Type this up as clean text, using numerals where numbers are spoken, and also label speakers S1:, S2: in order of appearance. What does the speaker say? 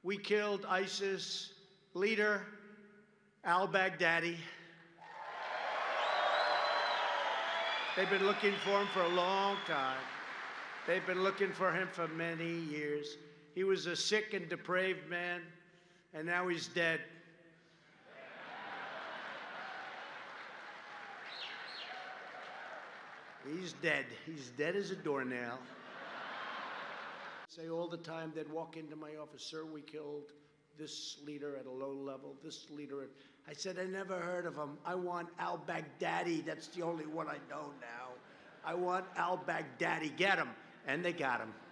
S1: We killed ISIS leader al-Baghdadi. They've been looking for him for a long time. They've been looking for him for many years. He was a sick and depraved man, and now he's dead. He's dead. He's dead as a doornail. Say all the time, they'd walk into my office, sir, we killed this leader at a low level, this leader. I said, I never heard of him. I want al-Baghdadi. That's the only one I know now. I want al-Baghdadi. Get him. And they got him.